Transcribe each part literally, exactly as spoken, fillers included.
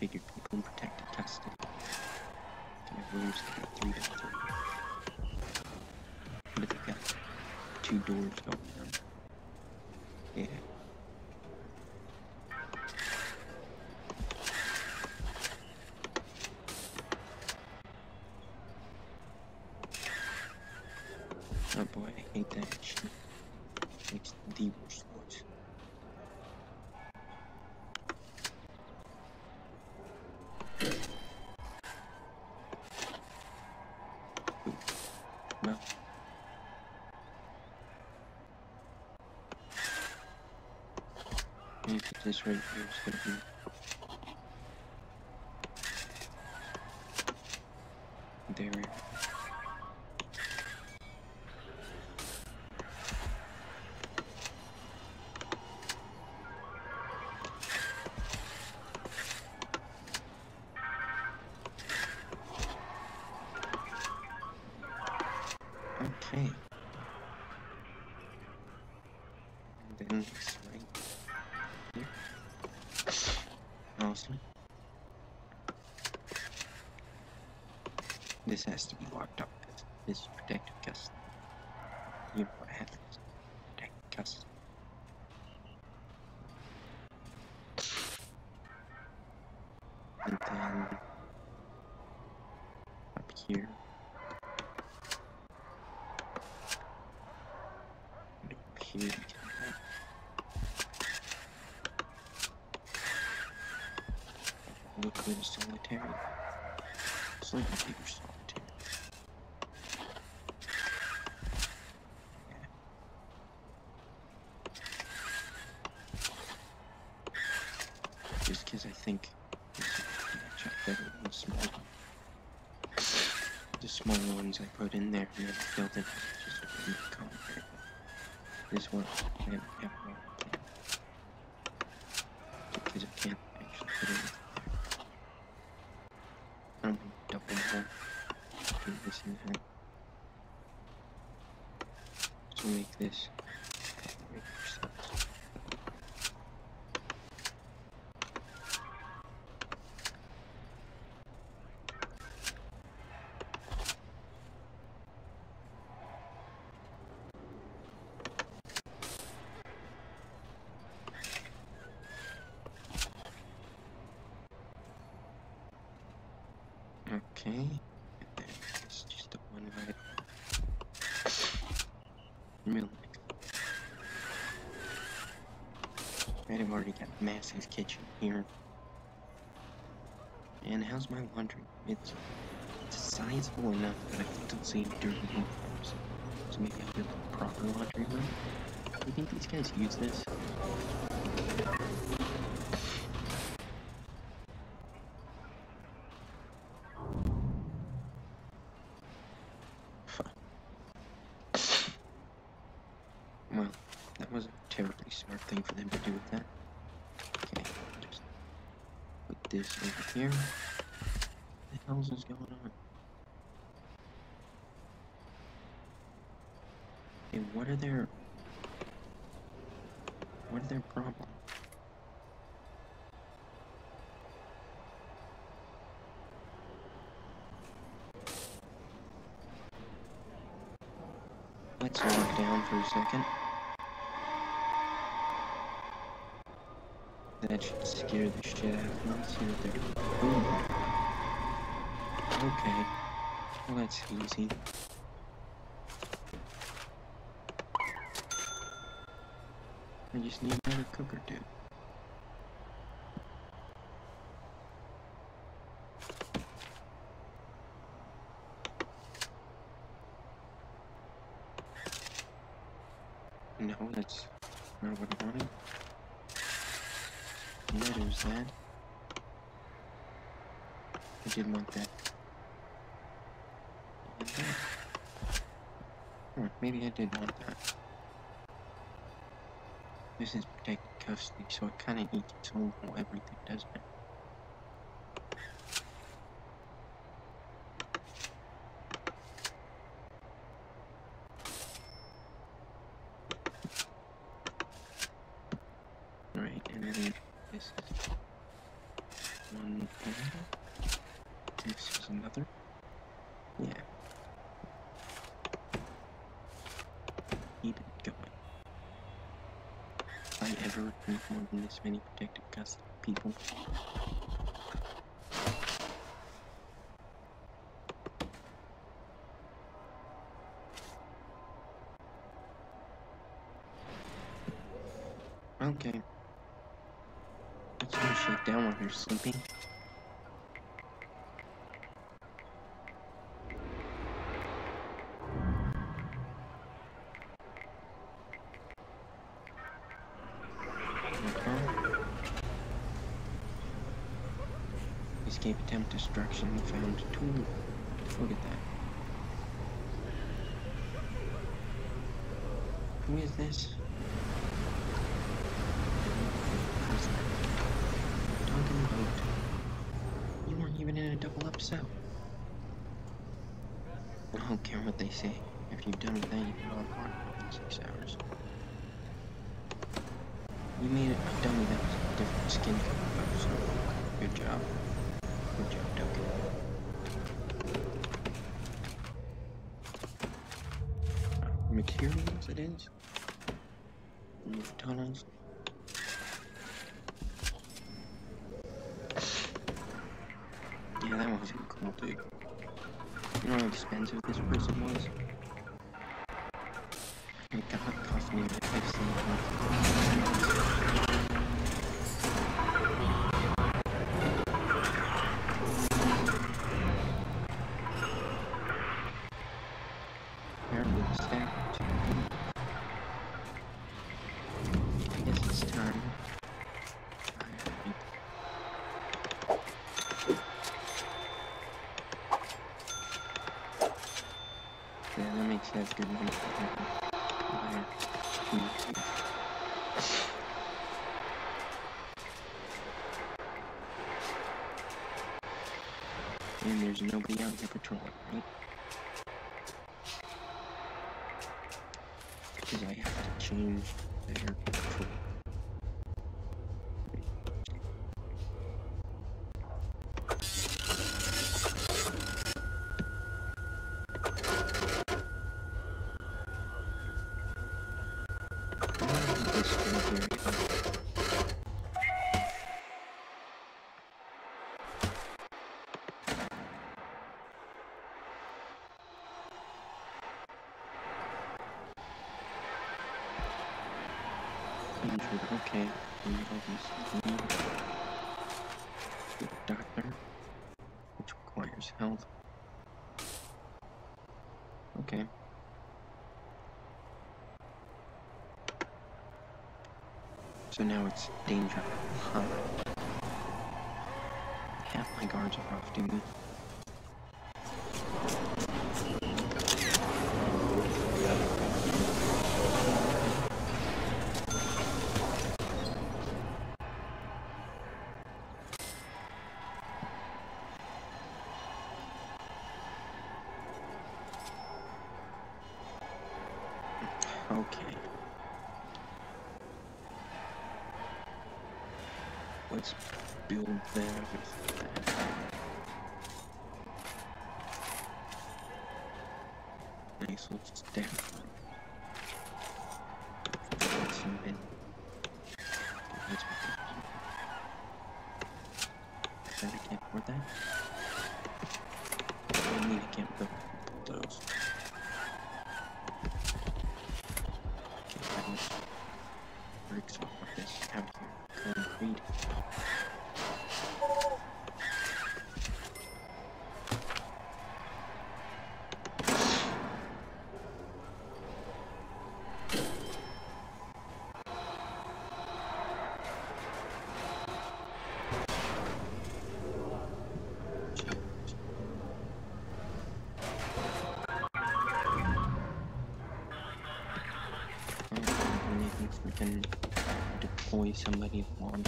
figured people in protected custody can have rooms that are three by three. But they've got two doors going on. Yeah. Oh boy, I hate that shit. Makes the worst noise. Ooh. Well. Maybe this right here is gonna be... There we are. Okay. And then this right here. Awesome. This has to be locked up because this is protected custody. You know what happens. Protected custody. And then up here. And over here we can have liquid solitary. It's like a paper solitary. Yeah. Just because I think this would match up better than the small one. The small ones I put in there and then filled in just with concrete. This one I have a wrong plan. Because I can't actually put it in. I don't need double wall between this and that. So make this make sense. Okay, and then it's just a one right milk. Right, I've already got a massive kitchen here. And how's my laundry? It's, it's sizable enough that I still see dirty uniforms. So maybe I'll build a proper laundry room. Do you think these guys use this? Well, that was a terribly smart thing for them to do with that. Okay, just put this over here. What the hell is going on? Hey, what are their... What are their problems? Let's lock down for a second. That should scare the shit out of them. See what they're doing. Ooh. Okay. Well, that's easy. I just need another cooker, dude. No, that's not what I wanted. Yeah, there's that. I did want that. And that. Oh, maybe I did want that. This is protected custody, so it kind of needs its own whole everything, doesn't it? Right, and then this is one if I ever meet more than this many protected custody people. Okay. Let's go shake down while you're sleeping. Escape attempt destruction. We found a tool. Look at that. Who is this? Who's that? Talking about. You weren't even in a double up cell. I don't care what they say. After you've done with that, you can go on hard in six hours. You made it a dummy that was a different skin color, so good job. Good job, Token. Uh, materials it is? New tunnels. Yeah, that was a cool dig. You know how expensive this prison was? It got cost me like I've seen apparently the stack too. I guess it's time. Yeah, that makes sense. Good money. And there's nobody out here patrolling, right? Because I have to change their patrol. Okay, doctor, which requires health. Okay. So now it's danger. Huh. Half my guards are off duty. Okay. Let's build that with that. Nice little stack. Let's zoom in. Let's I can't afford that. I mean, I can't build those. Bricks off of this out here. Concrete. We can deploy somebody longer.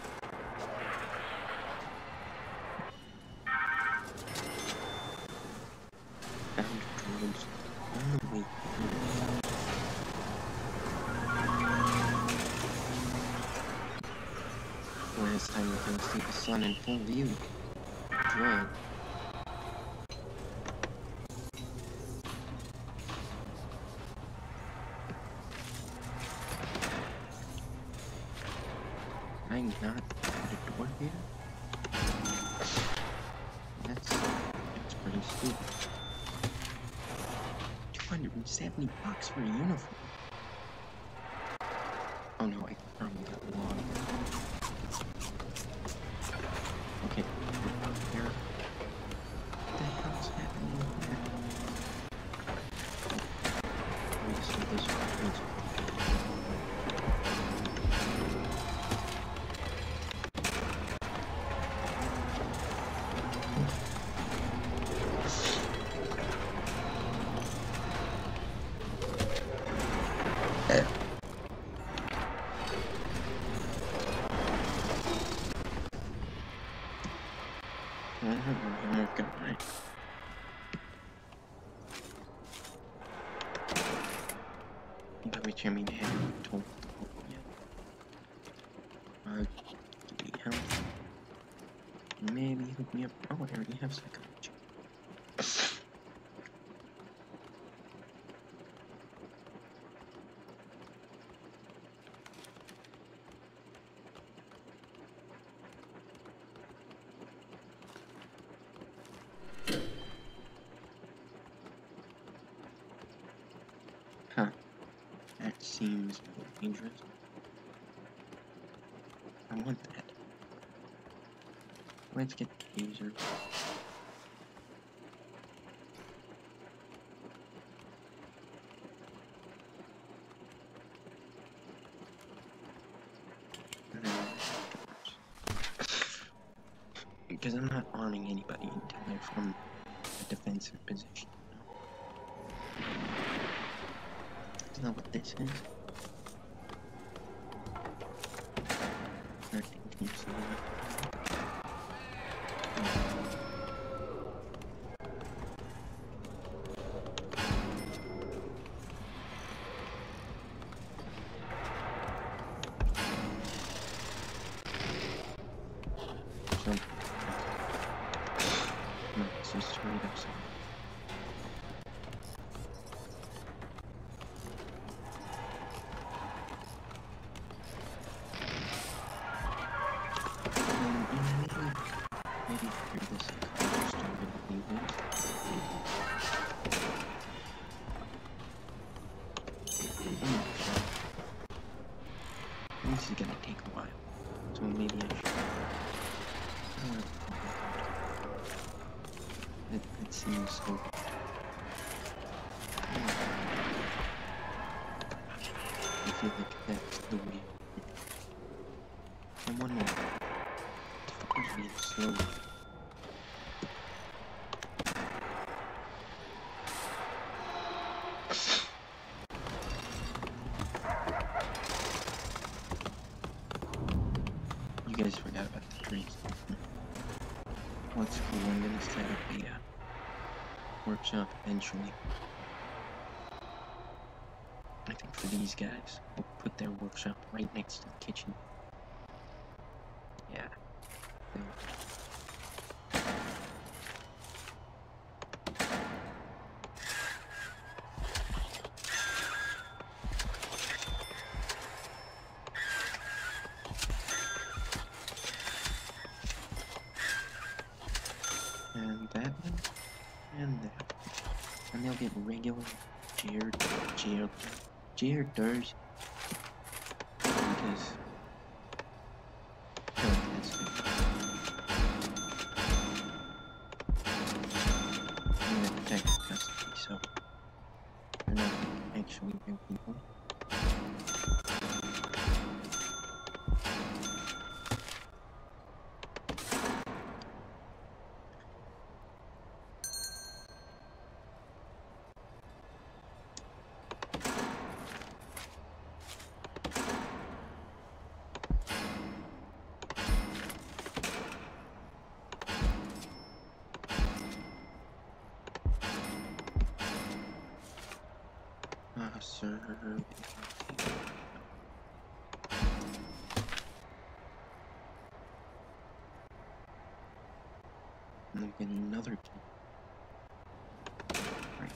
Found drones on the way. Last time we can see the sun in full view. Dread. I not put a door here? That's that's pretty stupid. Two hundred and seventy bucks for a uniform. Oh no, I probably got long. Okay, we're up here. What the hell's happening here? Wait, so this one. Oh god. By which I mean I haven't told the whole yet. Uh, give me health. Maybe hook me up. Oh, I already have psychology. Huh. That seems a little dangerous. I want that. Let's get the taser. Because I'm not arming anybody until they're from a defensive position. Isn't that what this is? thirteen, can you see that? So, no, it's just straight up. So. Maybe through this car started leaving. This is gonna take a while, so maybe I should. Uh, that, that seems so good. I feel like that's the way. And one more. It's being slow. You guys forgot about the trees. What's cool? I'm gonna set up a uh, workshop eventually. I think for these guys, we'll put their workshop right next to the kitchen. Yeah. They'll and that one, and that one. And they'll get regular Jared, Jared, Jareders. Because, I feel like that's good. And they're protected custody, so they're not actually real people. Ah, sir. And we'll get another key. Right.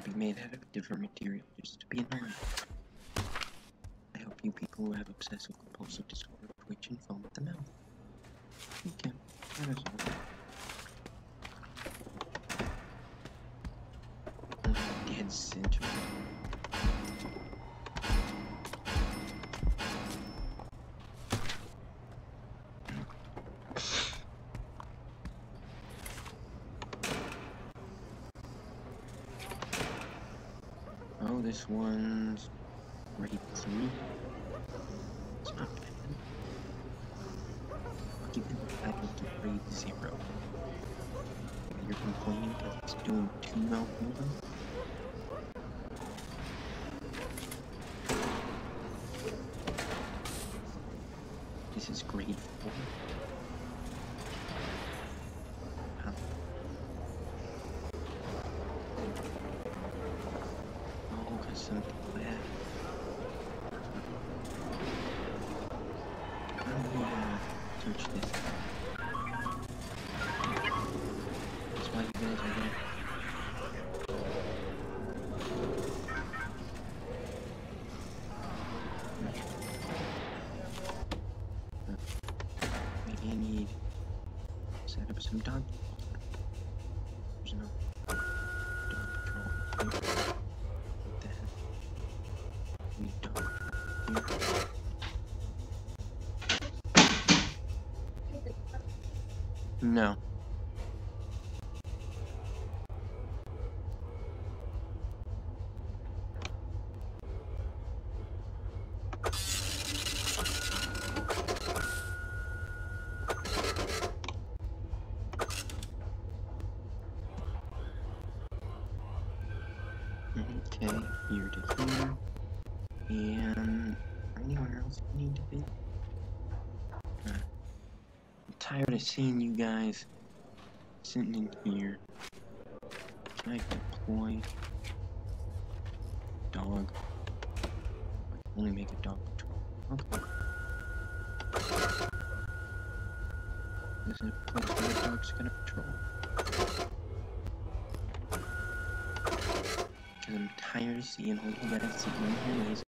be made out of a different material just to be annoying. I hope you people who have obsessive compulsive disorder twitch and foam at the mouth. Okay, that is all. Dead center. Oh, this one's grade three. It's not bad. I'll give it a title to grade zero. You're complaining because it's doing two mouth moving? This is grade four. Huh. Oh, because some people have. Oh, yeah. Search this. That's why you guys are there. Maybe I need to set up some dog. There's no dog patrol. What the hell? We need dog patrol here. No. Okay, here to here. And anywhere else you need to be? Uh, I'm tired of seeing you guys sitting in here. Can I deploy dog? I can only make a dog patrol. Okay. This is a place where the dog's gonna patrol. Because I'm tired of seeing all you guys sitting in here